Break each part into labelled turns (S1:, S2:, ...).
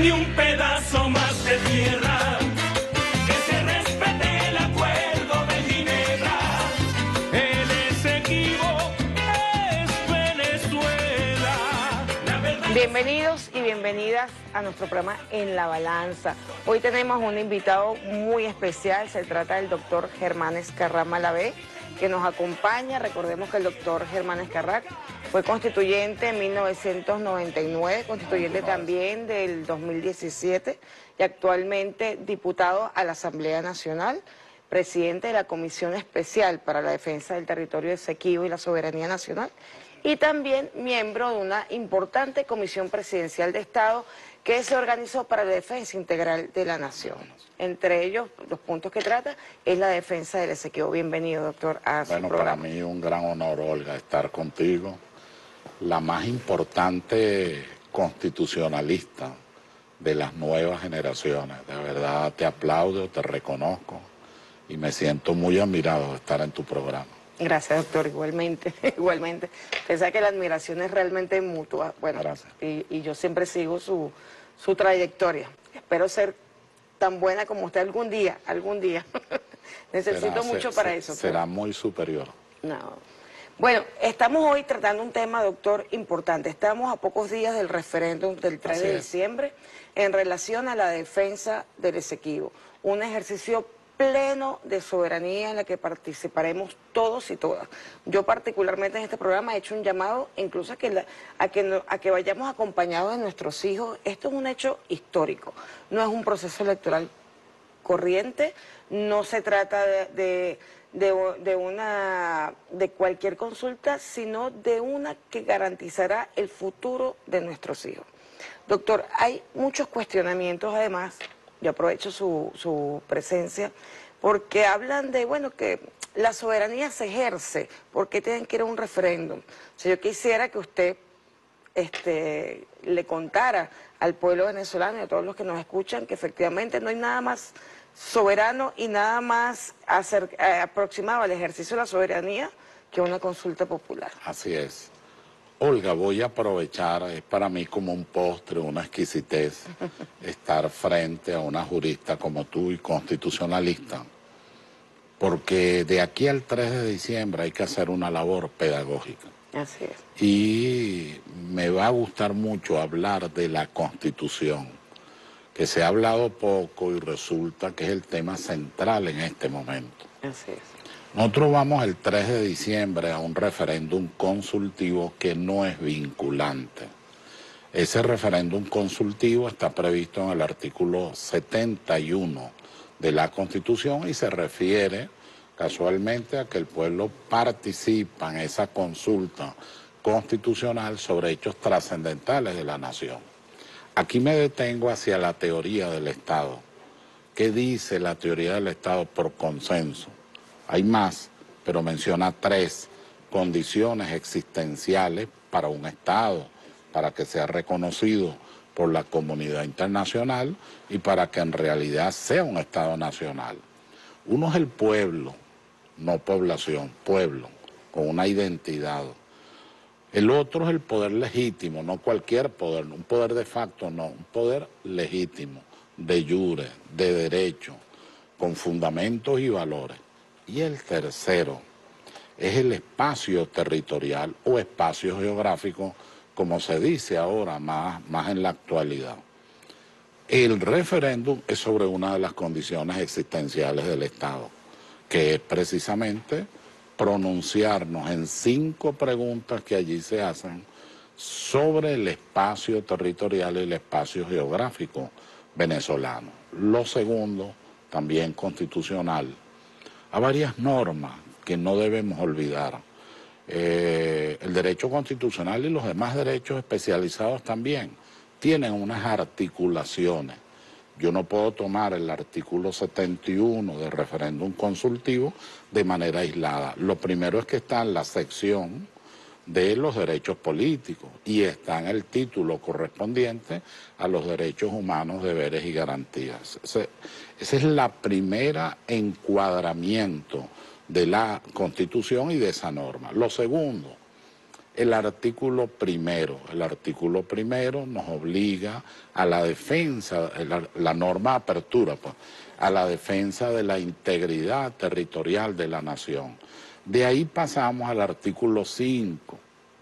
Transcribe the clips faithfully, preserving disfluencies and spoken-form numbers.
S1: ni un pedazo más de tierra, que se respete el acuerdo de Ginebra. El Esequibo es Venezuela. La verdad...
S2: Bienvenidos y bienvenidas a nuestro programa En la Balanza. Hoy tenemos un invitado muy especial, se trata del doctor Germán Escarrá Malavé, que nos acompaña. Recordemos que el doctor Germán Escarrá fue constituyente en mil novecientos noventa y nueve, constituyente también del dos mil diecisiete y actualmente diputado a la Asamblea Nacional, presidente de la Comisión Especial para la Defensa del Territorio de Esequibo y la Soberanía Nacional y también miembro de una importante Comisión Presidencial de Estado que se organizó para la defensa integral de la nación. Entre ellos, los puntos que trata es la defensa del Esequibo. Bienvenido, doctor, a su
S3: Bueno,
S2: programa.
S3: para mí un gran honor, Olga, estar contigo, la más importante constitucionalista de las nuevas generaciones. De verdad te aplaudo, te reconozco y me siento muy admirado de estar en tu programa.
S2: Gracias, doctor, igualmente, igualmente. Usted sabe que la admiración es realmente mutua. Bueno,
S3: Gracias.
S2: Y, y yo siempre sigo su, su trayectoria. Espero ser tan buena como usted algún día, algún día. Necesito
S3: Será-
S2: mucho
S3: se-
S2: para
S3: se-
S2: eso.
S3: Será
S2: pero-
S3: muy superior.
S2: No. Bueno, estamos hoy tratando un tema, doctor, importante. Estamos a pocos días del referéndum del tres
S3: Así
S2: de
S3: es.
S2: diciembre en relación a la defensa del Esequibo. Un ejercicio pleno de soberanía en la que participaremos todos y todas. Yo particularmente en este programa he hecho un llamado incluso a que, la- a que, no- a que vayamos acompañados de nuestros hijos. Esto es un hecho histórico, no es un proceso electoral corriente, no se trata de, de, de- de una de cualquier consulta, sino de una que garantizará el futuro de nuestros hijos. Doctor, hay muchos cuestionamientos además, yo aprovecho su, su presencia, porque hablan de, bueno, que la soberanía se ejerce, ¿por qué tienen que ir a un referéndum? O sea, yo quisiera que usted este, le contara al pueblo venezolano y a todos los que nos escuchan que efectivamente no hay nada más soberano y nada más acer- eh, aproximado al ejercicio de la soberanía que una consulta popular.
S3: Así es. Olga, voy a aprovechar, es para mí como un postre, una exquisitez, estar frente a una jurista como tú y constitucionalista, porque de aquí al tres de diciembre hay que hacer una labor pedagógica.
S2: Así es.
S3: Y me va a gustar mucho hablar de la Constitución, que se ha hablado poco y resulta que es el tema central en este momento.
S2: Así es.
S3: Nosotros vamos el tres de diciembre a un referéndum consultivo que no es vinculante. Ese referéndum consultivo está previsto en el artículo setenta y uno de la Constitución y se refiere casualmente a que el pueblo participa en esa consulta constitucional sobre hechos trascendentales de la nación. Aquí me detengo hacia la teoría del Estado. ¿Qué dice la teoría del Estado por consenso? Hay más, pero menciona tres condiciones existenciales para un Estado, para que sea reconocido por la comunidad internacional y para que en realidad sea un Estado nacional. Uno es el pueblo, no población, pueblo, con una identidad. El otro es el poder legítimo, no cualquier poder, un poder de facto, no, un poder legítimo, de jure, de derecho, con fundamentos y valores. Y el tercero es el espacio territorial o espacio geográfico, como se dice ahora más, más en la actualidad. El referéndum es sobre una de las condiciones existenciales del Estado, que es precisamente pronunciarnos en cinco preguntas que allí se hacen sobre el espacio territorial y el espacio geográfico venezolano. Lo segundo, también constitucional, a varias normas que no debemos olvidar. Eh, el derecho constitucional y los demás derechos especializados también tienen unas articulaciones. Yo no puedo tomar el artículo setenta y uno del referéndum consultivo de manera aislada. Lo primero es que está en la sección de los derechos políticos y está en el título correspondiente a los derechos humanos, deberes y garantías. Ese, esa es la primera encuadramiento de la Constitución y de esa norma. Lo segundo el artículo primero. El artículo primero nos obliga a la defensa, la, la norma de apertura, pues, a la defensa de la integridad territorial de la nación. De ahí pasamos al artículo cinco,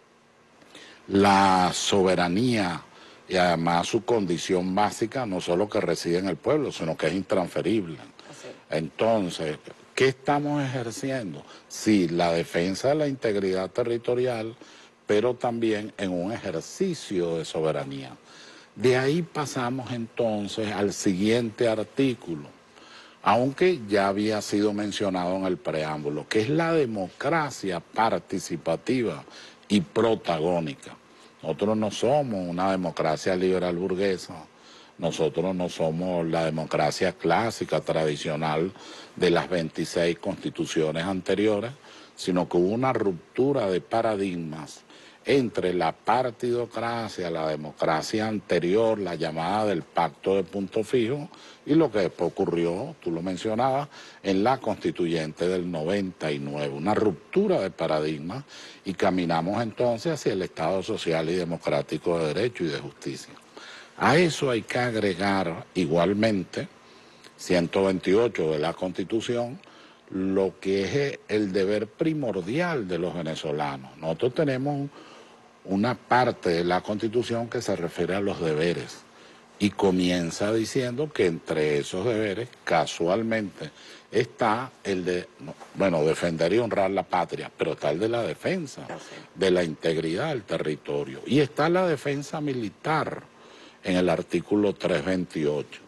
S3: la soberanía y además su condición básica, no solo que reside en el pueblo, sino que es intransferible. Entonces, ¿qué estamos ejerciendo? Sí, la defensa de la integridad territorial, pero también en un ejercicio de soberanía. De ahí pasamos entonces al siguiente artículo, aunque ya había sido mencionado en el preámbulo, que es la democracia participativa y protagónica. Nosotros no somos una democracia liberal burguesa, nosotros no somos la democracia clásica, tradicional de las veintiséis constituciones anteriores, sino que hubo una ruptura de paradigmas entre la partidocracia, la democracia anterior, la llamada del pacto de punto fijo, y lo que después ocurrió, tú lo mencionabas, en la constituyente del noventa y nueve, una ruptura de paradigmas, y caminamos entonces hacia el Estado social y democrático de derecho y de justicia. A eso hay que agregar igualmente, ciento veintiocho de la Constitución, lo que es el deber primordial de los venezolanos. Nosotros tenemos una parte de la Constitución que se refiere a los deberes y comienza diciendo que entre esos deberes, casualmente, está el de, bueno, defender y honrar la patria, pero está el de la defensa de la integridad del territorio. Y está la defensa militar en el artículo trescientos veintiocho.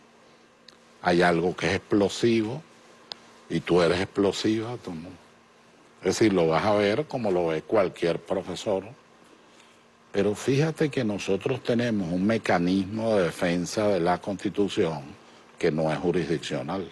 S3: Hay algo que es explosivo y tú eres explosiva, tú no. Es decir, lo vas a ver como lo ve cualquier profesor. Pero fíjate que nosotros tenemos un mecanismo de defensa de la Constitución que no es jurisdiccional.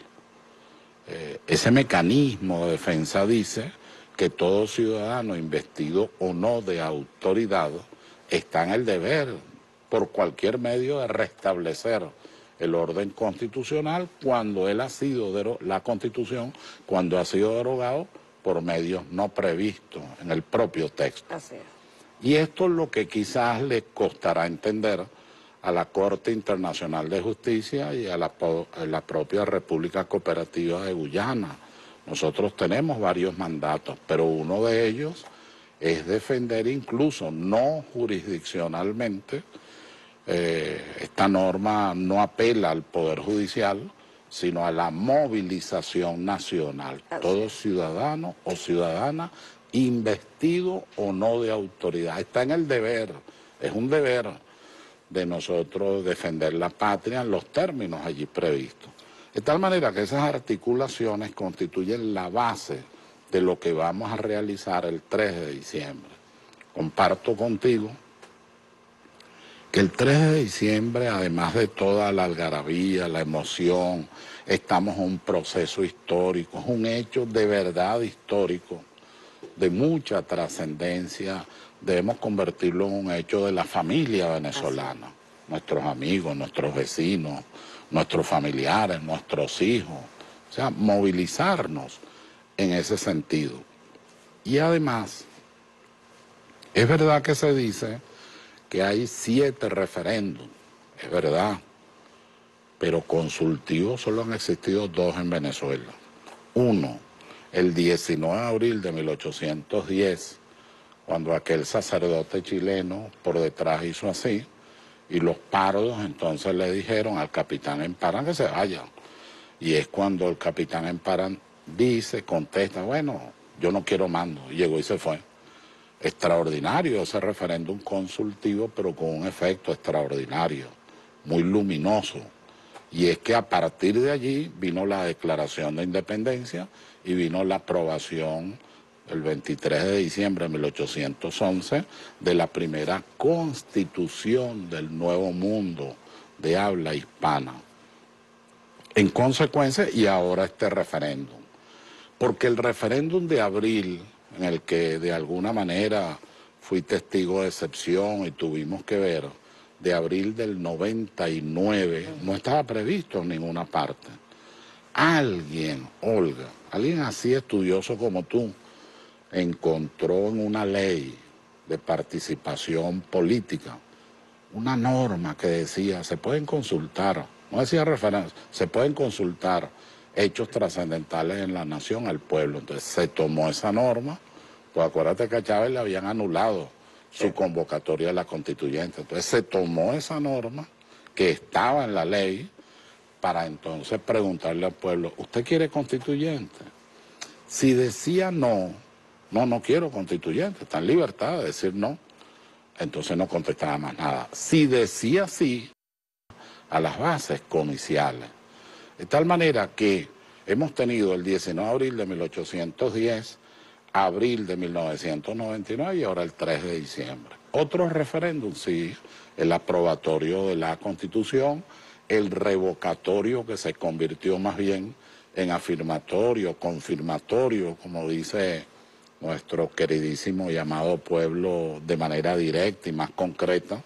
S3: Eh, ese mecanismo de defensa dice que todo ciudadano investido o no de autoridad está en el deber por cualquier medio de restablecer el orden constitucional cuando él ha sido, dero- la Constitución, cuando ha sido derogado por medios no previstos en el propio texto.
S2: Así es.
S3: Y esto es lo que quizás le costará entender a la Corte Internacional de Justicia y a la, a la propia República Cooperativa de Guyana. Nosotros tenemos varios mandatos, pero uno de ellos es defender incluso no jurisdiccionalmente. Eh, esta norma no apela al Poder Judicial, sino a la movilización nacional. Todo ciudadano o ciudadana investido o no de autoridad, está en el deber, es un deber de nosotros defender la patria en los términos allí previstos. De tal manera que esas articulaciones constituyen la base de lo que vamos a realizar el tres de diciembre. Comparto contigo que el tres de diciembre, además de toda la algarabía, la emoción, estamos en un proceso histórico, es un hecho de verdad histórico, de mucha trascendencia. Debemos convertirlo en un hecho de la familia venezolana, así, nuestros amigos, nuestros vecinos, nuestros familiares, nuestros hijos, o sea, movilizarnos en ese sentido. Y además, es verdad que se dice que hay siete referéndums, es verdad, pero consultivos solo han existido dos en Venezuela. Uno, el diecinueve de abril de mil ochocientos diez, cuando aquel sacerdote chileno por detrás hizo así, y los pardos entonces le dijeron al capitán Emparán que se vaya. Y es cuando el capitán Emparán dice, contesta, bueno, yo no quiero mando, y llegó y se fue. Extraordinario ese referéndum consultivo, pero con un efecto extraordinario, muy luminoso. Y es que a partir de allí vino la declaración de independencia y vino la aprobación el veintitrés de diciembre de mil ochocientos once de la primera constitución del Nuevo Mundo de habla hispana. En consecuencia, y ahora este referéndum. Porque el referéndum de abril, en el que de alguna manera fui testigo de excepción y tuvimos que ver, de abril del noventa y nueve, no estaba previsto en ninguna parte. Alguien, Olga, alguien así estudioso como tú, encontró en una ley de participación política, una norma que decía, se pueden consultar, no decía referencia, se pueden consultar hechos trascendentales en la nación al pueblo. Entonces se tomó esa norma, pues acuérdate que a Chávez le habían anulado su convocatoria de la constituyente. Entonces se tomó esa norma que estaba en la ley para entonces preguntarle al pueblo, ¿usted quiere constituyente? Si decía no, no, no quiero constituyente, está en libertad de decir no, entonces no contestaba más nada. Si decía sí, a las bases comiciales. De tal manera que hemos tenido el diecinueve de abril de mil ochocientos diez, abril de mil novecientos noventa y nueve y ahora el tres de diciembre. Otros referéndums, sí, el aprobatorio de la Constitución, el revocatorio que se convirtió más bien en afirmatorio, confirmatorio, como dice nuestro queridísimo llamado pueblo de manera directa y más concreta.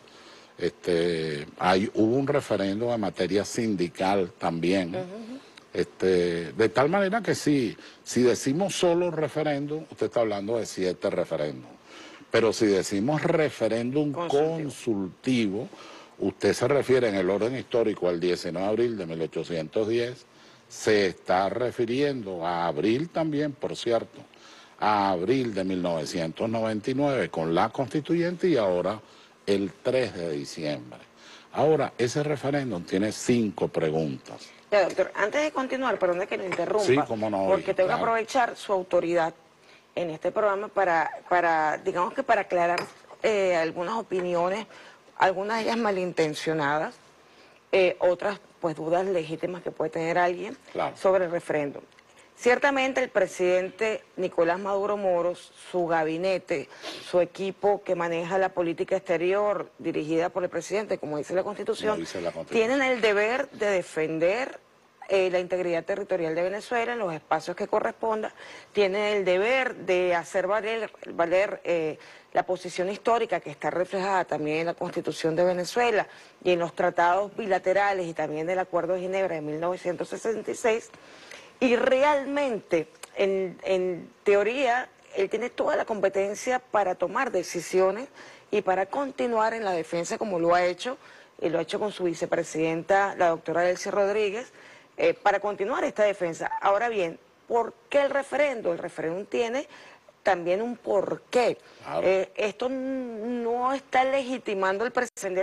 S3: Este, hay, hubo un referéndum en materia sindical también, uh-huh. este, de tal manera que sí, si decimos solo referéndum, usted está hablando de siete referéndums, pero si decimos referéndum consultivo. consultivo, usted se refiere en el orden histórico al diecinueve de abril de mil ochocientos diez, se está refiriendo a abril también, por cierto, a abril de mil novecientos noventa y nueve con la constituyente y ahora el tres de diciembre. Ahora, ese referéndum tiene cinco preguntas.
S2: Ya, doctor, antes de continuar, perdón que lo interrumpa,
S3: sí, cómo no,
S2: porque tengo
S3: claro.
S2: que aprovechar su autoridad en este programa para, para digamos que para aclarar eh, algunas opiniones, algunas de ellas malintencionadas, eh, otras pues dudas legítimas que puede tener alguien claro. sobre el referéndum. Ciertamente el presidente Nicolás Maduro Moros, su gabinete, su equipo que maneja la política exterior dirigida por el presidente, como dice la Constitución,
S3: dice la Constitución.
S2: tienen el deber de defender eh, la integridad territorial de Venezuela en los espacios que corresponda, tienen el deber de hacer valer, valer eh, la posición histórica que está reflejada también en la Constitución de Venezuela y en los tratados bilaterales y también el Acuerdo de Ginebra de mil novecientos sesenta y seis, y realmente, en, en teoría, él tiene toda la competencia para tomar decisiones y para continuar en la defensa como lo ha hecho, y lo ha hecho con su vicepresidenta, la doctora Delcy Rodríguez, eh, para continuar esta defensa. Ahora bien, ¿por qué el referendo? El referéndum tiene también un porqué. Claro. Eh, esto no está legitimando el presidente.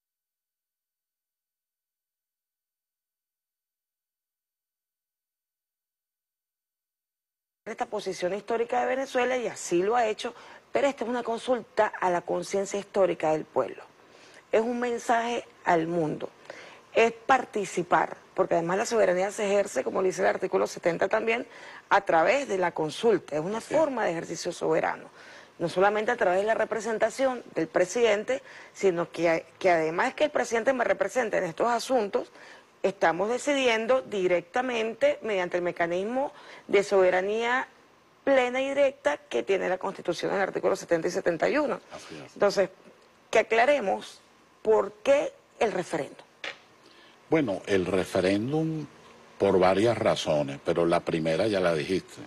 S2: Esta posición histórica de Venezuela y así lo ha hecho, pero esta es una consulta a la conciencia histórica del pueblo. Es un mensaje al mundo, es participar, porque además la soberanía se ejerce, como dice el artículo setenta también, a través de la consulta, es una sí. forma de ejercicio soberano, no solamente a través de la representación del presidente, sino que, que además que el presidente me represente en estos asuntos, estamos decidiendo directamente mediante el mecanismo de soberanía plena y directa que tiene la Constitución en el artículo setenta y setenta y uno. Así es. Entonces, que aclaremos por qué el referéndum.
S3: Bueno, el referéndum por varias razones, pero la primera ya la dijiste,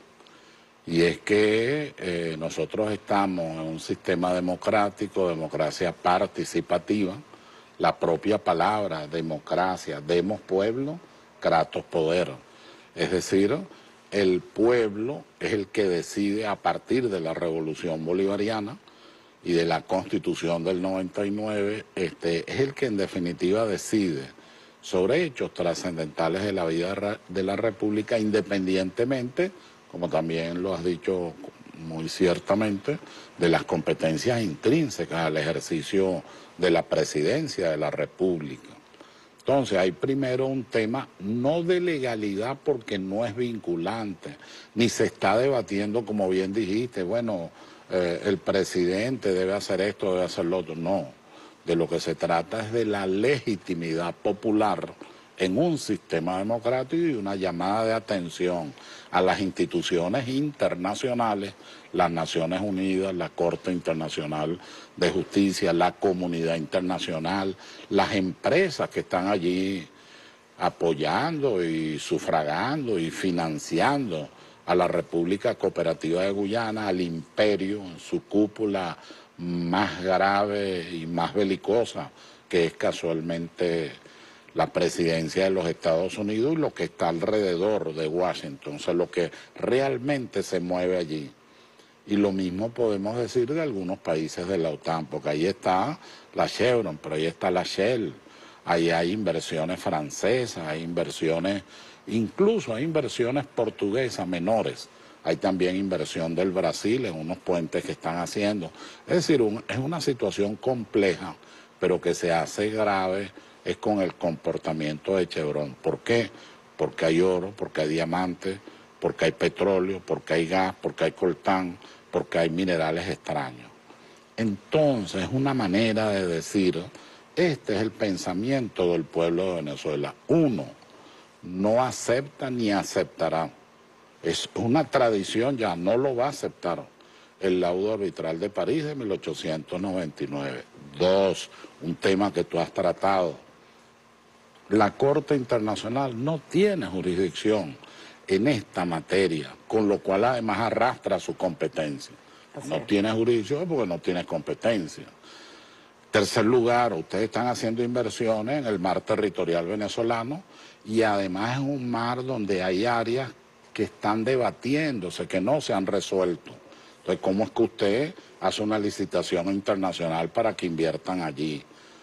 S3: y es que eh, nosotros estamos en un sistema democrático, democracia participativa. La propia palabra democracia, demos pueblo, kratos poder. Es decir, el pueblo es el que decide a partir de la Revolución Bolivariana y de la Constitución del noventa y nueve, este, es el que en definitiva decide sobre hechos trascendentales de la vida de la República, independientemente, como también lo has dicho muy ciertamente, de las competencias intrínsecas al ejercicio de la presidencia de la República. Entonces hay primero un tema no de legalidad porque no es vinculante, ni se está debatiendo, como bien dijiste, bueno, eh, el presidente debe hacer esto, debe hacer lo otro. No, de lo que se trata es de la legitimidad popular en un sistema democrático y una llamada de atención a las instituciones internacionales, las Naciones Unidas, la Corte Internacional de Justicia, la comunidad internacional, las empresas que están allí apoyando y sufragando y financiando a la República Cooperativa de Guyana, al imperio en su cúpula más grave y más belicosa, que es casualmente la presidencia de los Estados Unidos y lo que está alrededor de Washington, o sea, lo que realmente se mueve allí. Y lo mismo podemos decir de algunos países de la OTAN, porque ahí está la Chevron, pero ahí está la Shell, ahí hay inversiones francesas, hay inversiones, incluso hay inversiones portuguesas menores, hay también inversión del Brasil en unos puentes que están haciendo. Es decir, un, es una situación compleja, pero que se hace grave es con el comportamiento de Chevron. ¿Por qué? Porque hay oro, porque hay diamantes, porque hay petróleo, porque hay gas, porque hay coltán, porque hay minerales extraños. Entonces, es una manera de decir, este es el pensamiento del pueblo de Venezuela. Uno, no acepta ni aceptará. Es una tradición, ya no lo va a aceptar el laudo arbitral de París de mil ochocientos noventa y nueve. Dos, un tema que tú has tratado. La Corte Internacional no tiene jurisdicción en esta materia, con lo cual además arrastra su competencia. Así no es. Tiene jurisdicción porque no tiene competencia. Tercer lugar, ustedes están haciendo inversiones en el mar territorial venezolano y además es un mar donde hay áreas que están debatiéndose, que no se han resuelto. Entonces, ¿cómo es que usted hace una licitación internacional para que inviertan allí?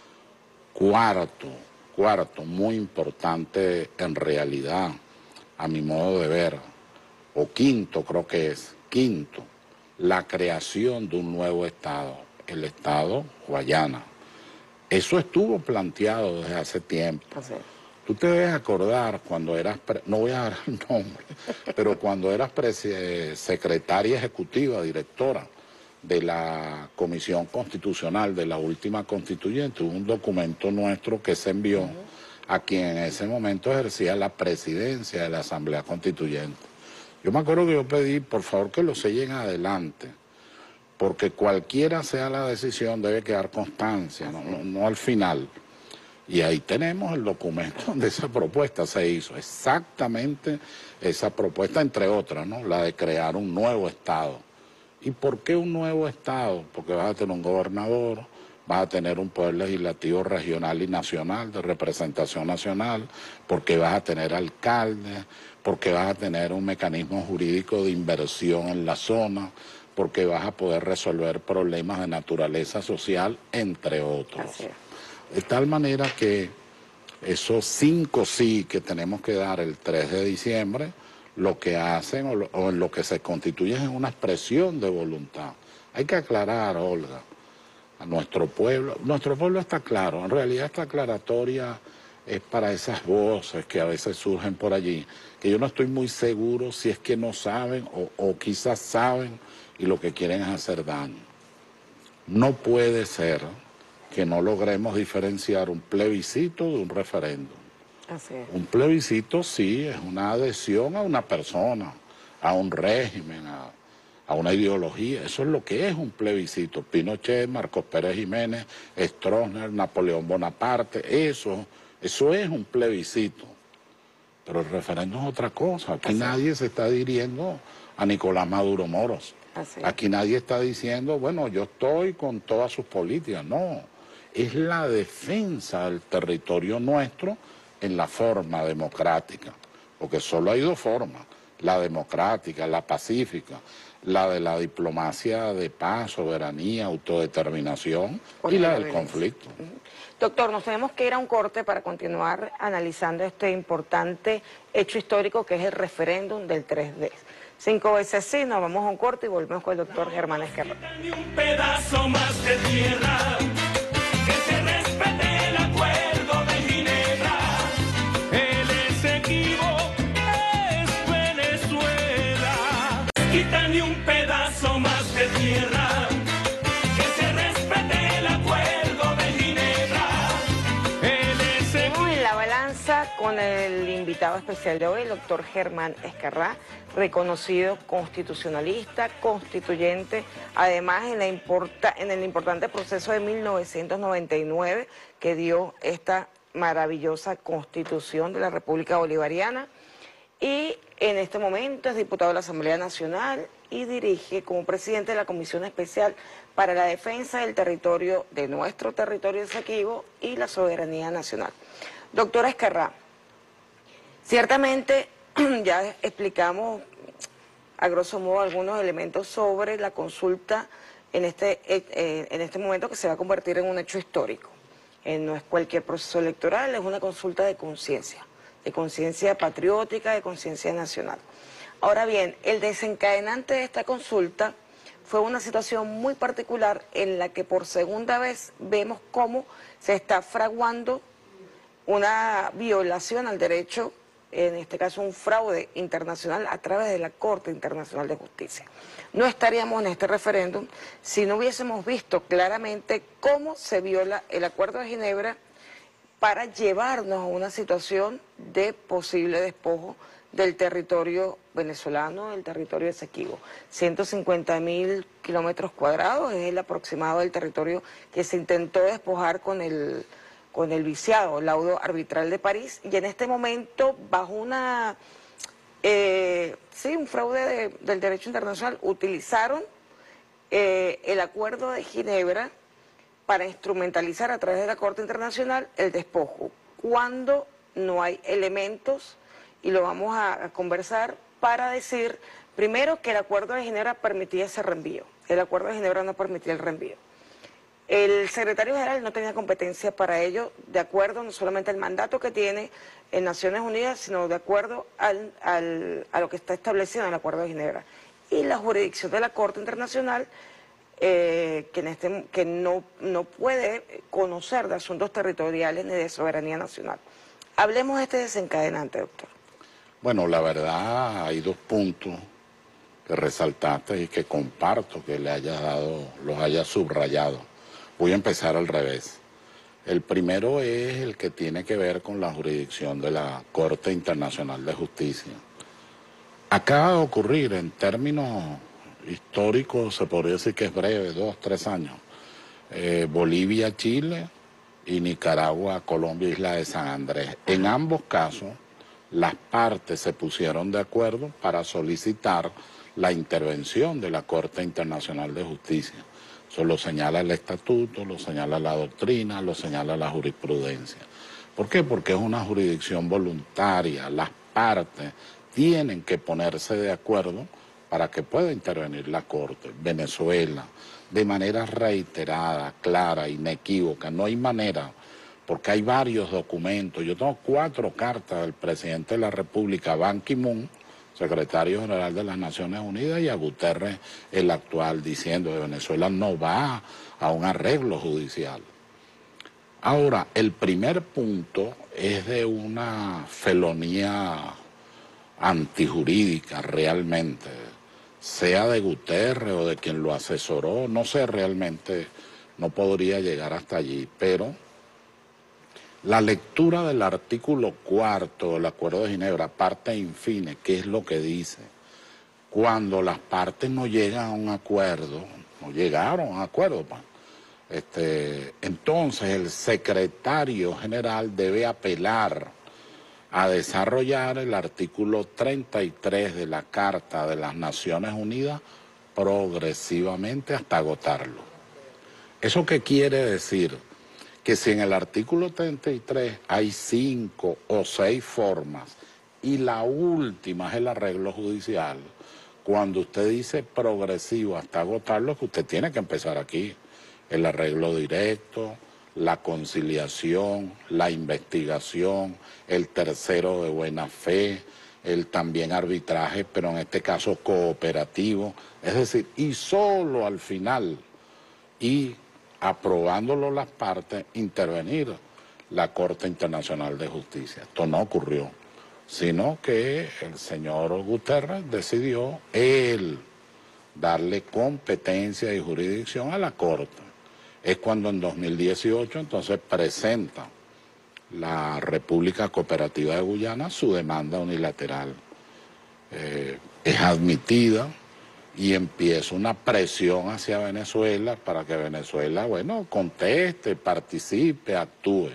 S3: Cuarto, cuarto, muy importante en realidad, a mi modo de ver, o quinto creo que es, quinto, la creación de un nuevo Estado, el Estado Guayana. Eso estuvo planteado desde hace tiempo. Así. Tú te debes acordar cuando eras, pre no voy a dar el nombre, pero cuando eras secretaria ejecutiva, directora de la Comisión Constitucional de la última constituyente, hubo un documento nuestro que se envió uh-huh. a quien en ese momento ejercía la presidencia de la Asamblea Constituyente. Yo me acuerdo que yo pedí, por favor, que lo sellen adelante, porque cualquiera sea la decisión debe quedar constancia, no, no, no al final. Y ahí tenemos el documento donde esa propuesta se hizo, exactamente esa propuesta, entre otras, ¿no? La de crear un nuevo Estado. ¿Y por qué un nuevo Estado? Porque vas a tener un gobernador, vas a tener un poder legislativo regional y nacional, de representación nacional, porque vas a tener alcaldes, porque vas a tener un mecanismo jurídico de inversión en la zona, porque vas a poder resolver problemas de naturaleza social, entre otros. Así es. De tal manera que esos cinco sí que tenemos que dar el tres de diciembre, lo que hacen o, lo, o en lo que se constituye es una expresión de voluntad. Hay que aclarar, Olga, a nuestro pueblo. Nuestro pueblo está claro, en realidad esta aclaratoria es para esas voces que a veces surgen por allí, que yo no estoy muy seguro si es que no saben o, o quizás saben y lo que quieren es hacer daño. No puede ser que no logremos diferenciar un plebiscito de un referéndum. Así es. Un plebiscito sí es una adhesión a una persona, a un régimen, a, a una ideología. Eso es lo que es un plebiscito. Pinochet, Marcos Pérez Jiménez, Stroessner, Napoleón Bonaparte, eso, eso es un plebiscito. Pero el referéndum es otra cosa. Aquí Así nadie es. se está dirigiendo a Nicolás Maduro Moros. Así es. Aquí nadie está diciendo, bueno, yo estoy con todas sus políticas. No, es la defensa del territorio nuestro en la forma democrática, porque solo hay dos formas, la democrática, la pacífica, la de la diplomacia de paz, soberanía, autodeterminación y la del conflicto.
S2: Doctor, nos tenemos que ir a un corte para continuar analizando este importante hecho histórico que es el referéndum del tres D. Cinco veces sí, nos vamos a un corte y volvemos con el doctor Germán Esquerra.
S1: Un pedazo más de tierra. Quita ni un pedazo más de tierra, que se respete el acuerdo de Ginebra.
S2: Seguimos en la balanza con el invitado especial de hoy, el doctor Germán Esquerra, reconocido constitucionalista, constituyente, además en, la importa, en el importante proceso de mil novecientos noventa y nueve que dio esta maravillosa constitución de la República Bolivariana. Y en este momento es diputado de la Asamblea Nacional y dirige como presidente de la Comisión Especial para la Defensa del Territorio, de nuestro territorio Esequibo y la soberanía nacional. Doctora Ezquerrá, ciertamente ya explicamos a grosso modo algunos elementos sobre la consulta en este, eh, en este momento que se va a convertir en un hecho histórico. Eh, no es cualquier proceso electoral, es una consulta de conciencia, de conciencia patriótica, de conciencia nacional. Ahora bien, el desencadenante de esta consulta fue una situación muy particular en la que por segunda vez vemos cómo se está fraguando una violación al derecho, en este caso un fraude internacional a través de la Corte Internacional de Justicia. No estaríamos en este referéndum si no hubiésemos visto claramente cómo se viola el Acuerdo de Ginebra para llevarnos a una situación de posible despojo del territorio venezolano, del territorio Esequibo. ciento cincuenta mil kilómetros cuadrados es el aproximado del territorio que se intentó despojar con el... con el viciado laudo arbitral de París, y en este momento, bajo una, eh, sí, un fraude de, del derecho internacional, utilizaron eh, el Acuerdo de Ginebra para instrumentalizar a través de la Corte Internacional el despojo, cuando no hay elementos, y lo vamos a, a conversar, para decir, primero, que el Acuerdo de Ginebra permitía ese reenvío. El Acuerdo de Ginebra no permitía el reenvío. El secretario general no tenía competencia para ello, de acuerdo no solamente al mandato que tiene en Naciones Unidas, sino de acuerdo al, al, a lo que está establecido en el Acuerdo de Ginebra. Y la jurisdicción de la Corte Internacional, eh, que, en este, que no, no puede conocer de asuntos territoriales ni de soberanía nacional. Hablemos de este desencadenante, doctor.
S3: Bueno, la verdad hay dos puntos que resaltaste y que comparto que le hayas dado, los hayas subrayado. Voy a empezar al revés. El primero es el que tiene que ver con la jurisdicción de la Corte Internacional de Justicia. Acaba de ocurrir, en términos históricos, se podría decir que es breve, dos, tres años, eh, Bolivia, Chile y Nicaragua, Colombia, Isla de San Andrés. En ambos casos, las partes se pusieron de acuerdo para solicitar la intervención de la Corte Internacional de Justicia. Eso lo señala el estatuto, lo señala la doctrina, lo señala la jurisprudencia. ¿Por qué? Porque es una jurisdicción voluntaria. Las partes tienen que ponerse de acuerdo para que pueda intervenir la Corte. Venezuela, de manera reiterada, clara, inequívoca, no hay manera, porque hay varios documentos. Yo tengo cuatro cartas del presidente de la República, Ban Ki-moon, secretario general de las Naciones Unidas, y a Guterres, el actual, diciendo que Venezuela no va a un arreglo judicial. Ahora, el primer punto es de una felonía antijurídica realmente, sea de Guterres o de quien lo asesoró, no sé realmente, no podría llegar hasta allí, pero la lectura del artículo cuarto del Acuerdo de Ginebra, parte infine, ¿qué es lo que dice? Cuando las partes no llegan a un acuerdo, no llegaron a un acuerdo, pa, este, entonces el secretario general debe apelar a desarrollar el artículo treinta y tres de la Carta de las Naciones Unidas progresivamente hasta agotarlo. ¿Eso qué quiere decir? Que si en el artículo treinta y tres hay cinco o seis formas y la última es el arreglo judicial, cuando usted dice progresivo hasta agotarlo, que usted tiene que empezar aquí. El arreglo directo, la conciliación, la investigación, el tercero de buena fe, el también arbitraje, pero en este caso cooperativo, es decir, y solo al final, y aprobándolo las partes, intervenir la Corte Internacional de Justicia. Esto no ocurrió, sino que el señor Guterres decidió él darle competencia y jurisdicción a la Corte. Es cuando en dos mil dieciocho entonces presenta la República Cooperativa de Guyana su demanda unilateral. Eh, es admitida y empieza una presión hacia Venezuela para que Venezuela, bueno, conteste, participe, actúe.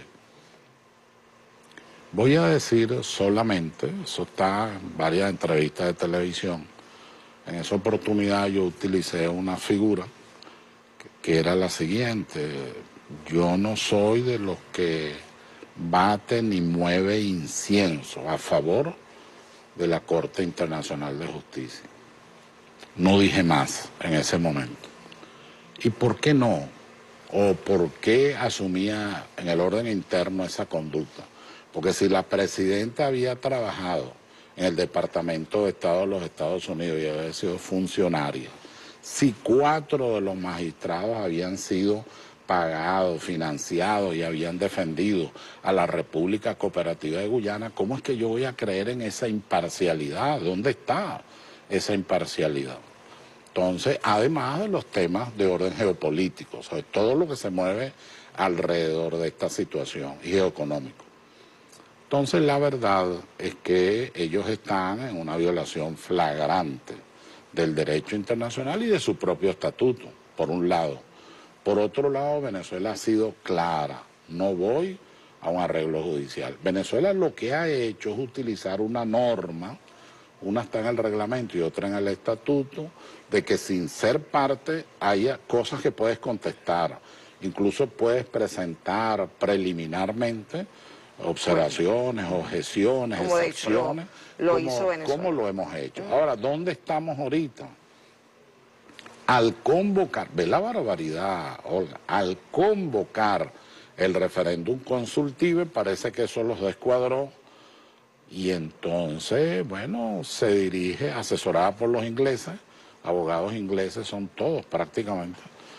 S3: Voy a decir solamente, eso está en varias entrevistas de televisión, En esa oportunidad yo utilicé una figura que, que era la siguiente: yo no soy de los que bate ni mueve incienso a favor de la Corte Internacional de Justicia. No dije más en ese momento. ¿Y por qué no? ¿O por qué asumía en el orden interno esa conducta? Porque si la presidenta había trabajado en el Departamento de Estado de los Estados Unidos y había sido funcionaria, si cuatro de los magistrados habían sido pagados, financiados y habían defendido a la República Cooperativa de Guyana, ¿cómo es que yo voy a creer en esa imparcialidad? ¿Dónde está esa imparcialidad? Entonces, además de los temas de orden geopolítico, o sea, todo lo que se mueve alrededor de esta situación y geoeconómico. Entonces, la verdad es que ellos están en una violación flagrante del derecho internacional y de su propio estatuto, por un lado. Por otro lado, Venezuela ha sido clara: no voy a un arreglo judicial. Venezuela lo que ha hecho es utilizar una norma, una está en el reglamento y otra en el estatuto, de que sin ser parte haya cosas que puedes contestar. Incluso puedes presentar preliminarmente observaciones, bueno, objeciones,
S2: como
S3: excepciones,
S2: lo, lo
S3: como,
S2: hizo Venezuela.
S3: como lo hemos hecho. Ahora, ¿dónde estamos ahorita? Al convocar, ve la barbaridad, Olga, al convocar el referéndum consultivo, parece que eso los descuadró, y entonces, bueno, se dirige, asesorada por los ingleses, abogados ingleses son todos prácticamente,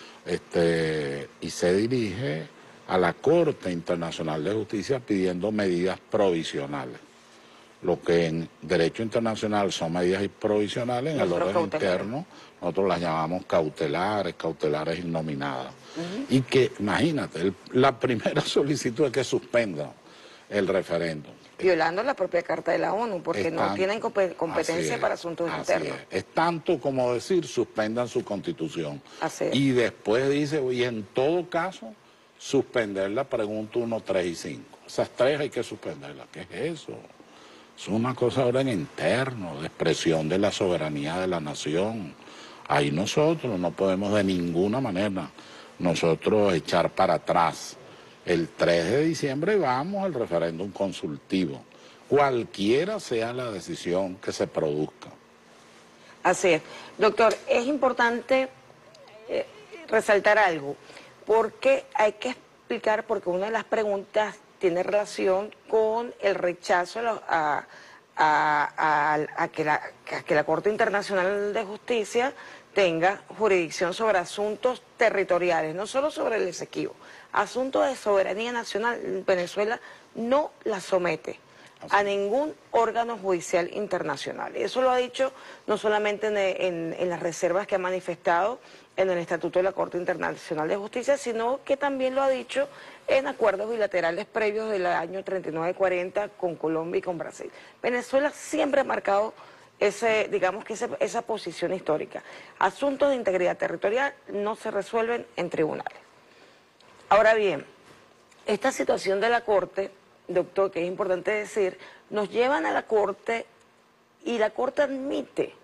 S3: este, y se dirige a la Corte Internacional de Justicia pidiendo medidas provisionales. Lo que en derecho internacional son medidas provisionales, en el orden interno nosotros las llamamos cautelares, cautelares innominadas. Uh-huh. Y que, imagínate, el, la primera solicitud es que suspendan el referéndum.
S2: Violando la propia Carta de la ONU, porque
S3: es
S2: no
S3: tanto,
S2: tienen competencia es, para asuntos internos.
S3: Es. es tanto como decir, suspendan su constitución.
S2: Así es.
S3: Y después dice, y en todo caso, suspender la pregunta uno, tres y cinco. Esas tres hay que suspenderlas. ¿Qué es eso? Es una cosa ahora en interno, de expresión de la soberanía de la nación. Ahí nosotros no podemos de ninguna manera nosotros echar para atrás. El tres de diciembre vamos al referéndum consultivo, cualquiera sea la decisión que se produzca.
S2: Así es. Doctor, es importante eh, resaltar algo, porque hay que explicar, porque una de las preguntas tiene relación con el rechazo a, a, a, a, a, que la, a que la Corte Internacional de Justicia tenga jurisdicción sobre asuntos territoriales, no solo sobre el Esequibo. Asuntos de soberanía nacional, Venezuela no la somete a ningún órgano judicial internacional. Eso lo ha dicho no solamente en, en, en las reservas que ha manifestado en el Estatuto de la Corte Internacional de Justicia, sino que también lo ha dicho en acuerdos bilaterales previos del año treinta y nueve cuarenta con Colombia y con Brasil. Venezuela siempre ha marcado ese, digamos que ese, esa posición histórica. Asuntos de integridad territorial no se resuelven en tribunales. Ahora bien, esta situación de la Corte, doctor, que es importante decir, nos llevan a la Corte y la Corte admite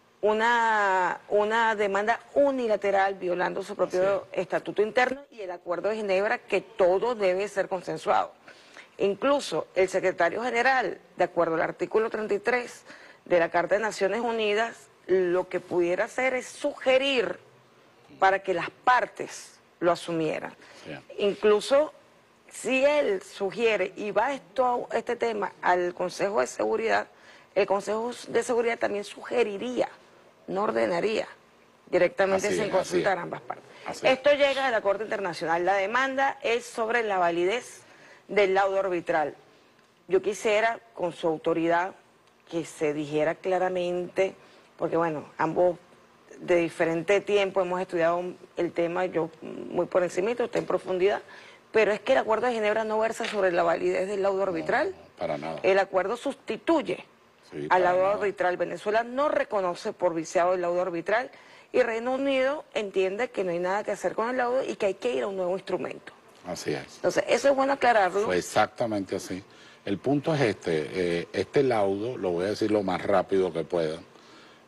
S2: una, una demanda unilateral violando su propio sí. estatuto interno y el Acuerdo de Ginebra, que todo debe ser consensuado. Incluso el secretario general, de acuerdo al artículo treinta y tres de la Carta de Naciones Unidas, lo que pudiera hacer es sugerir para que las partes lo asumieran. Sí. Incluso si él sugiere y va esto, este tema al Consejo de Seguridad, el Consejo de Seguridad también sugeriría, no ordenaría, directamente así sin es, consultar a ambas partes. Así esto es. Llega a la Corte Internacional. La demanda es sobre la validez del laudo arbitral. Yo quisiera, con su autoridad, que se dijera claramente, porque bueno, ambos de diferente tiempo hemos estudiado el tema, yo muy por encimita, usted en profundidad, pero es que el Acuerdo de Ginebra no versa sobre la validez del laudo arbitral.
S3: No, para nada.
S2: El acuerdo sustituye sí, al laudo nada. arbitral. Venezuela no reconoce por viciado el laudo arbitral y Reino Unido entiende que no hay nada que hacer con el laudo y que hay que ir a un nuevo instrumento.
S3: Así es.
S2: Entonces, eso es bueno aclararlo.
S3: Fue exactamente así. El punto es este, eh, este laudo, lo voy a decir lo más rápido que pueda,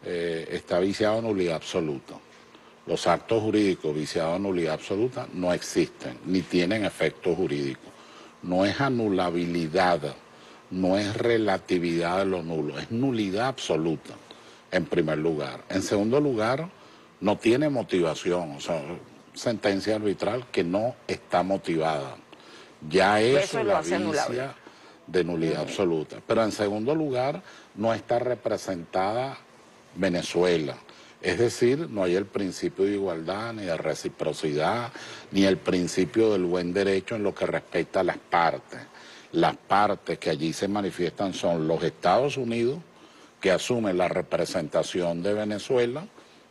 S3: eh, está viciado en nulidad absoluta. Los actos jurídicos viciados en nulidad absoluta no existen, ni tienen efecto jurídico. No es anulabilidad, no es relatividad de lo nulo, es nulidad absoluta, en primer lugar. En segundo lugar, no tiene motivación, o sea, sentencia arbitral que no está motivada. Ya eso, eso la vicia de nulidad uh-huh. absoluta. Pero en segundo lugar, no está representada Venezuela. Es decir, no hay el principio de igualdad, ni de reciprocidad, ni el principio del buen derecho en lo que respecta a las partes. Las partes que allí se manifiestan son los Estados Unidos, que asumen la representación de Venezuela,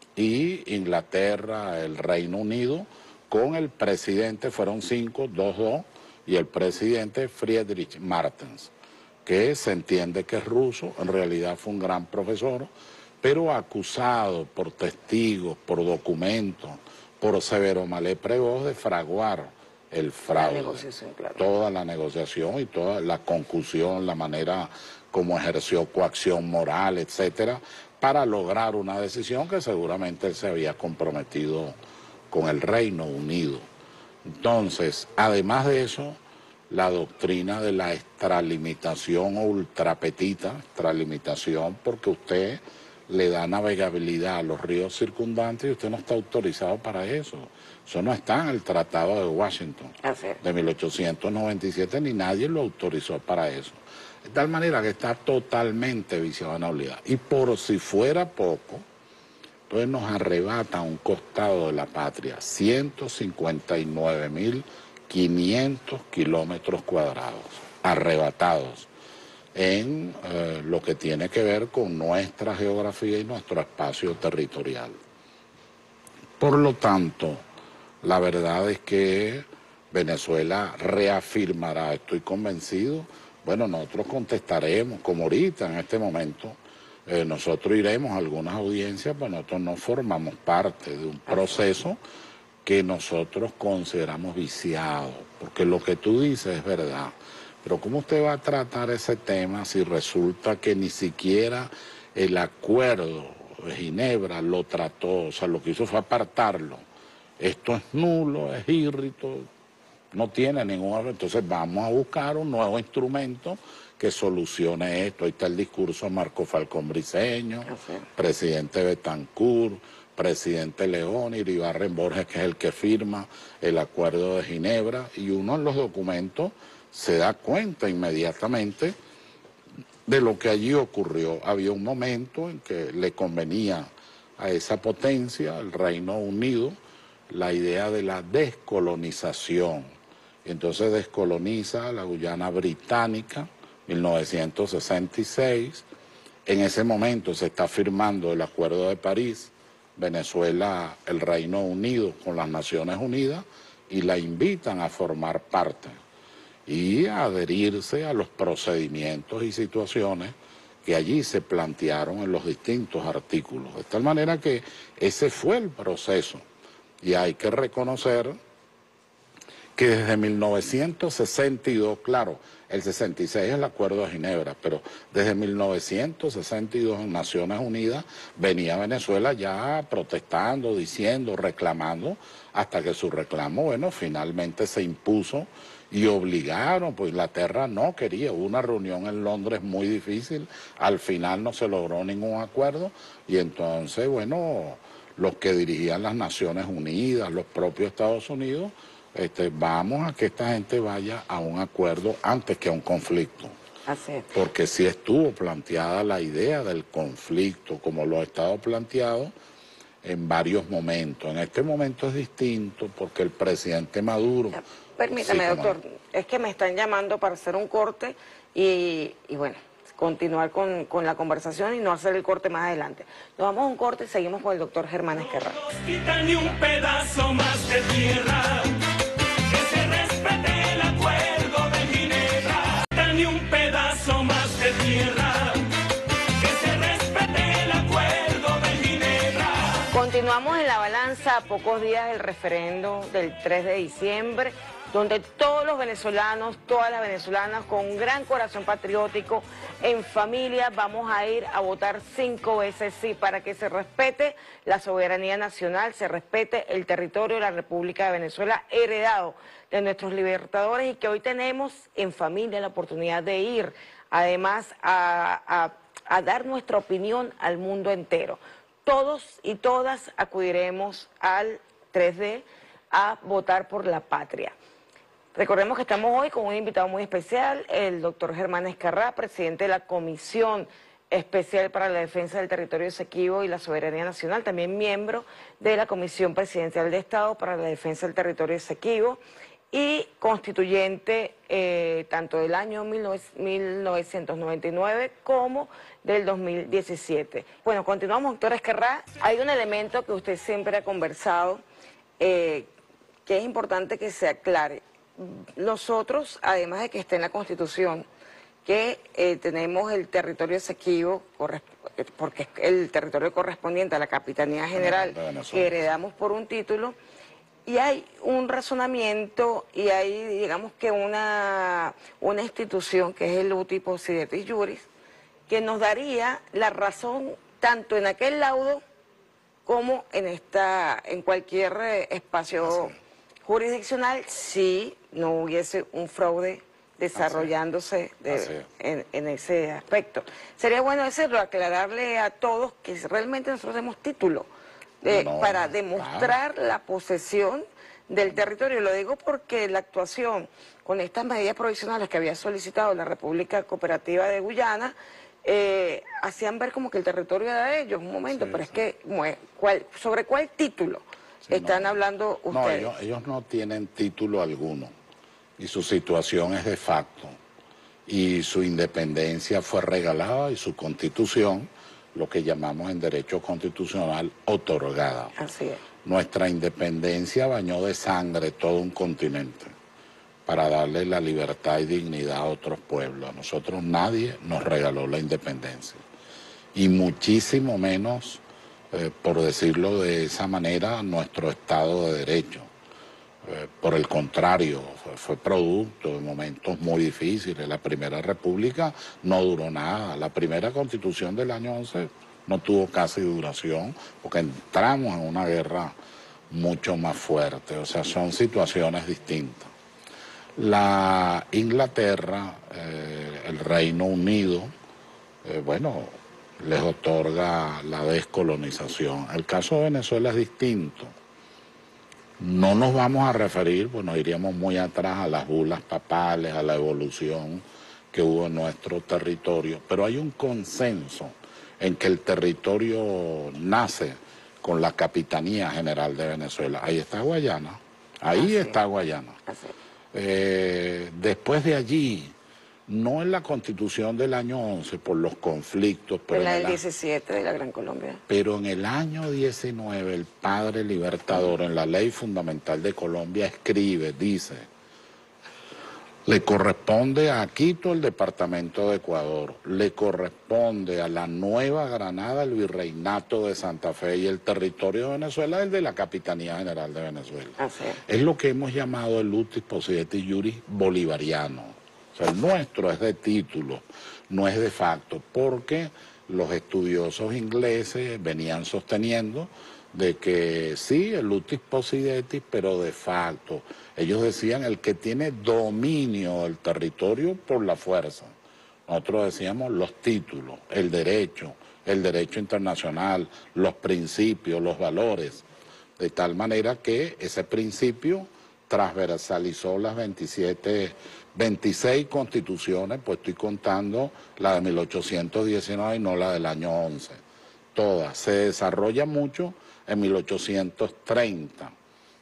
S3: y Inglaterra, el Reino Unido, con el presidente, fueron cinco, dos, dos, y el presidente Friedrich Martens, que se entiende que es ruso, en realidad fue un gran profesor, pero acusado por testigos, por documentos, por Severo Malé Prevost de fraguar el fraude. La negociación, claro. Toda la negociación y toda la concusión, la manera como ejerció coacción moral, etcétera, para lograr una decisión que seguramente él se había comprometido con el Reino Unido. Entonces, además de eso, la doctrina de la extralimitación o ultrapetita, extralimitación porque usted le da navegabilidad a los ríos circundantes y usted no está autorizado para eso. Eso no está en el Tratado de Washington de mil ochocientos noventa y siete, ni nadie lo autorizó para eso. De tal manera que está totalmente viciado en nulidad. Y por si fuera poco, entonces nos arrebata un costado de la patria ciento cincuenta y nueve mil quinientos kilómetros cuadrados, arrebatados en eh, lo que tiene que ver con nuestra geografía y nuestro espacio territorial. Por lo tanto, la verdad es que Venezuela reafirmará, estoy convencido, bueno, nosotros contestaremos, como ahorita, en este momento, eh, nosotros iremos a algunas audiencias, pero nosotros no formamos parte de un proceso que nosotros consideramos viciado, porque lo que tú dices es verdad. Pero ¿cómo usted va a tratar ese tema si resulta que ni siquiera el acuerdo de Ginebra lo trató? O sea, lo que hizo fue apartarlo. Esto es nulo, es írrito, no tiene ningún... Entonces vamos a buscar un nuevo instrumento que solucione esto. Ahí está el discurso de Marco Falcón Briceño, okay. presidente Betancourt, presidente León, Iribarren Borges, que es el que firma el acuerdo de Ginebra, y uno en los documentos se da cuenta inmediatamente de lo que allí ocurrió. Había un momento en que le convenía a esa potencia, el Reino Unido, la idea de la descolonización. Entonces descoloniza la Guyana Británica, mil novecientos sesenta y seis. En ese momento se está firmando el Acuerdo de París, Venezuela, el Reino Unido con las Naciones Unidas, y la invitan a formar parte y a adherirse a los procedimientos y situaciones que allí se plantearon en los distintos artículos. De tal manera que ese fue el proceso. Y hay que reconocer que desde mil novecientos sesenta y dos, claro, el sesenta y seis es el Acuerdo de Ginebra, pero desde mil novecientos sesenta y dos en Naciones Unidas venía Venezuela ya protestando, diciendo, reclamando, hasta que su reclamo, bueno, finalmente se impuso y obligaron, pues Inglaterra no quería. Hubo una reunión en Londres muy difícil, al final no se logró ningún acuerdo, y entonces, bueno, los que dirigían las Naciones Unidas, los propios Estados Unidos, este, vamos a que esta gente vaya a un acuerdo antes que a un conflicto.
S2: Así es.
S3: Porque sí estuvo planteada la idea del conflicto, como lo ha estado planteado en varios momentos. En este momento es distinto porque el presidente Maduro...
S2: Ya, permítame, sí, doctor, no. es que me están llamando para hacer un corte y, y bueno, continuar con, con la conversación y no hacer el corte más adelante. Nos vamos a un corte y seguimos con el doctor Germán Esquerrán.
S1: No nos quitan ni un pedazo más de tierra, que se respete el acuerdo de Ginebra. Ni un pedazo más de tierra, que se respete el acuerdo de Ginebra.
S2: Continuamos en la balanza comienza a pocos días el referendo del tres de diciembre, donde todos los venezolanos, todas las venezolanas, con un gran corazón patriótico, en familia, vamos a ir a votar cinco veces sí, para que se respete la soberanía nacional, se respete el territorio de la República de Venezuela, heredado de nuestros libertadores, y que hoy tenemos en familia la oportunidad de ir, además, a, a, a dar nuestra opinión al mundo entero. Todos y todas acudiremos al tres de a votar por la patria. Recordemos que estamos hoy con un invitado muy especial, el doctor Germán Ezcarrá, presidente de la Comisión Especial para la Defensa del Territorio Esequibo y la Soberanía Nacional, también miembro de la Comisión Presidencial de Estado para la Defensa del Territorio Esequibo y constituyente eh, tanto del año mil novecientos noventa y nueve como del dos mil diecisiete. Bueno, continuamos, doctor Ezcarrá. Hay un elemento que usted siempre ha conversado, eh, que es importante que se aclare. Nosotros, además de que esté en la Constitución, que eh, tenemos el territorio Esequibo, porque es el territorio correspondiente a la Capitanía General, que heredamos por un título, y hay un razonamiento y hay, digamos que una, una institución que es el Uti Possidetis Juris, que nos daría la razón tanto en aquel laudo como en, esta, en cualquier eh, espacio Así. jurisdiccional si no hubiese un fraude desarrollándose de, en, en ese aspecto. Sería bueno decirlo, aclararle a todos que realmente nosotros tenemos título de, no, para demostrar claro. la posesión del territorio. Lo digo porque la actuación con estas medidas provisionales que había solicitado la República Cooperativa de Guyana eh, hacían ver como que el territorio era de ellos, un momento, sí, pero sí. es que, ¿cuál, ¿sobre cuál título sí, están no, hablando ustedes?
S3: No, ellos, ellos no tienen título alguno y su situación es de facto y su independencia fue regalada y su constitución, lo que llamamos en derecho constitucional, otorgada.
S2: Así es.
S3: Nuestra independencia bañó de sangre todo un continente para darle la libertad y dignidad a otros pueblos. A nosotros nadie nos regaló la independencia. Y muchísimo menos, eh, por decirlo de esa manera, nuestro Estado de Derecho. Eh, por el contrario, fue, fue producto de momentos muy difíciles. La Primera República no duró nada. La primera Constitución del año once no tuvo casi duración porque entramos en una guerra mucho más fuerte. O sea, son situaciones distintas. La Inglaterra, eh, el Reino Unido, eh, bueno, les otorga la descolonización. El caso de Venezuela es distinto. No nos vamos a referir, pues nos iríamos muy atrás a las bulas papales, a la evolución que hubo en nuestro territorio, pero hay un consenso en que el territorio nace con la Capitanía General de Venezuela. Ahí está Guayana, ahí Así está Guayana.
S2: Así.
S3: Eh, después de allí, no en la Constitución del año once por los conflictos, pero
S2: en la del
S3: el,
S2: diecisiete de la Gran Colombia.
S3: Pero en el año diecinueve el padre libertador en la Ley Fundamental de Colombia escribe, dice, le corresponde a Quito el departamento de Ecuador, le corresponde a la Nueva Granada el virreinato de Santa Fe y el territorio de Venezuela el de la Capitanía General de Venezuela.
S2: Así es.
S3: Es lo que hemos llamado el Uti Possidetis Juris bolivariano. O sea, el nuestro es de título, no es de facto, porque los estudiosos ingleses venían sosteniendo de que sí, el Uti Possidetis, pero de facto. Ellos decían el que tiene dominio del territorio por la fuerza. Nosotros decíamos los títulos, el derecho, el derecho internacional, los principios, los valores. De tal manera que ese principio transversalizó las veintisiete, veintiséis constituciones, pues estoy contando la de mil ochocientos diecinueve y no la del año once. Todas. Se desarrolla mucho en mil ochocientos treinta.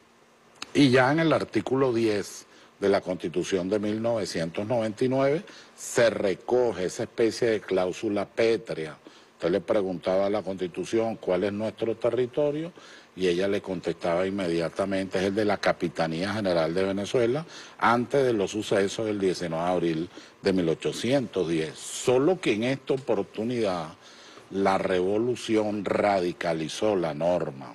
S3: Y ya en el artículo diez de la Constitución de mil novecientos noventa y nueve se recoge esa especie de cláusula pétrea. Usted le preguntaba a la Constitución cuál es nuestro territorio y ella le contestaba inmediatamente, es el de la Capitanía General de Venezuela, antes de los sucesos del diecinueve de abril de mil ochocientos diez. Solo que en esta oportunidad la revolución radicalizó la norma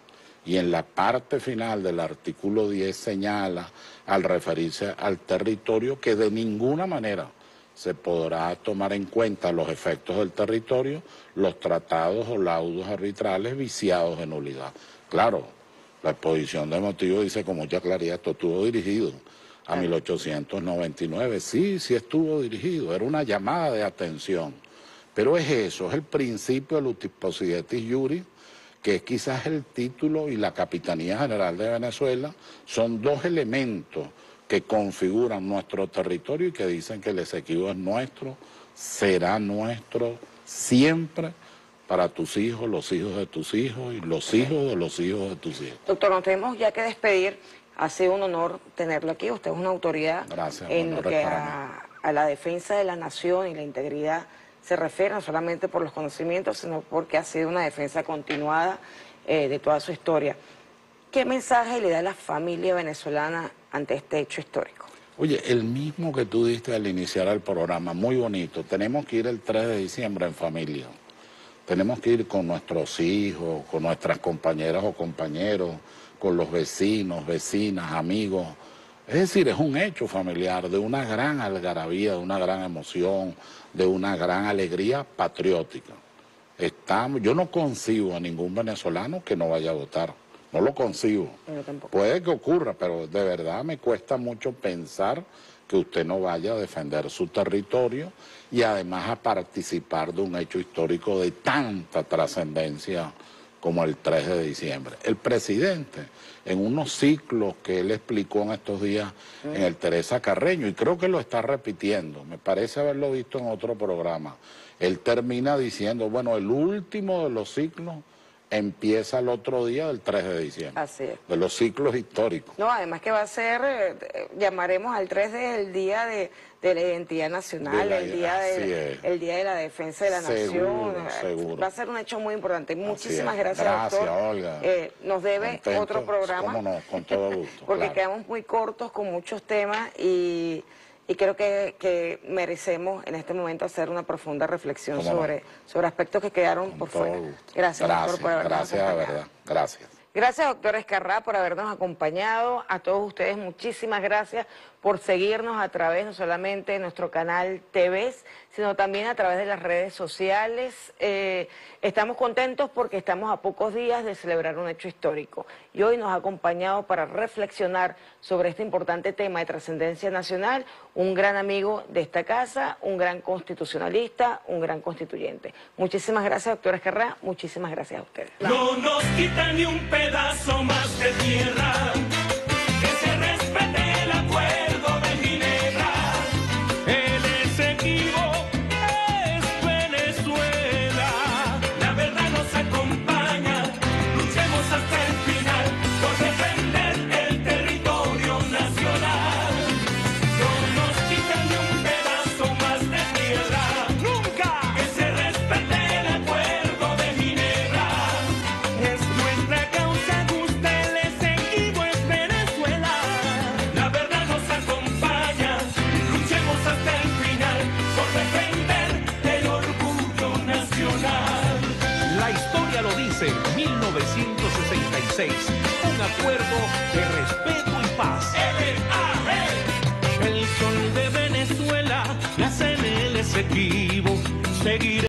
S3: Y en la parte final del artículo diez señala, al referirse al territorio, que de ninguna manera se podrá tomar en cuenta los efectos del territorio, los tratados o laudos arbitrales viciados de nulidad. Claro, la exposición de motivos dice con mucha claridad, esto estuvo dirigido a mil ochocientos noventa y nueve. Sí, sí estuvo dirigido, era una llamada de atención. Pero es eso, es el principio del uti possidetis iuris, que es quizás el título y la Capitanía General de Venezuela, son dos elementos que configuran nuestro territorio y que dicen que el Esequibo es nuestro, será nuestro siempre, para tus hijos, los hijos de tus hijos y los hijos de los hijos de tus hijos.
S2: Doctor, nos tenemos ya que despedir. Ha sido un honor tenerlo aquí. Usted es una autoridad
S3: Gracias,
S2: en lo que a, a la defensa de la nación y la integridad se refiere, no solamente por los conocimientos, sino porque ha sido una defensa continuada eh, de toda su historia. ¿Qué mensaje le da a la familia venezolana ante este hecho histórico?
S3: Oye, el mismo que tú diste al iniciar el programa, muy bonito. Tenemos que ir el tres de diciembre en familia. Tenemos que ir con nuestros hijos, con nuestras compañeras o compañeros, con los vecinos, vecinas, amigos. Es decir, es un hecho familiar de una gran algarabía, de una gran emoción, de una gran alegría patriótica. Estamos, yo no concibo a ningún venezolano que no vaya a votar. No lo concibo. Puede que ocurra, pero de verdad me cuesta mucho pensar que usted no vaya a defender su territorio y además a participar de un hecho histórico de tanta trascendencia como el tres de diciembre. El presidente, en unos ciclos que él explicó en estos días mm. en el Teresa Carreño, y creo que lo está repitiendo, me parece haberlo visto en otro programa, él termina diciendo, bueno, el último de los ciclos empieza el otro día del tres de diciembre.
S2: Así es.
S3: De los ciclos históricos.
S2: No, además que va a ser, eh, llamaremos al tres de el día de, de la identidad nacional, la, el, día de, el día de la defensa de la
S3: seguro,
S2: nación.
S3: Seguro.
S2: Va a ser un hecho muy importante. Muchísimas gracias,
S3: gracias,
S2: doctor.
S3: Olga.
S2: Eh, nos debe
S3: Contento,
S2: otro programa.
S3: Cómo no, con todo gusto.
S2: Porque
S3: claro.
S2: quedamos muy cortos con muchos temas y... Y creo que, que merecemos en este momento hacer una profunda reflexión sobre, no? sobre aspectos que quedaron
S3: Con
S2: por
S3: todo
S2: fuera.
S3: gusto.
S2: Gracias,
S3: gracias,
S2: doctor, por habernos
S3: Gracias, de
S2: acompañado.
S3: verdad. Gracias.
S2: Gracias, doctor Escarrá, por habernos acompañado. A todos ustedes, muchísimas gracias por seguirnos a través no solamente de nuestro canal T V, sino también a través de las redes sociales. Eh, estamos contentos porque estamos a pocos días de celebrar un hecho histórico. Y hoy nos ha acompañado para reflexionar sobre este importante tema de trascendencia nacional un gran amigo de esta casa, un gran constitucionalista, un gran constituyente. Muchísimas gracias, doctor Escarrá. Muchísimas gracias a ustedes.
S1: No nos quita ni un pedazo más de tierra, que se respete el acuerdo de Ginebra. El Esequibo es Venezuela, la verdad nos acompaña, luchemos hasta el final por defender el territorio nacional. No nos quita ni un pedazo más de tierra, nunca, que se respete el acuerdo de Ginebra. Es nuestra causa justa, el Esequibo es Venezuela. La verdad nos acompaña, luchemos hasta el final por defender el orgullo nacional.
S4: La historia lo dice, mil novecientos sesenta y seis, un acuerdo que respeta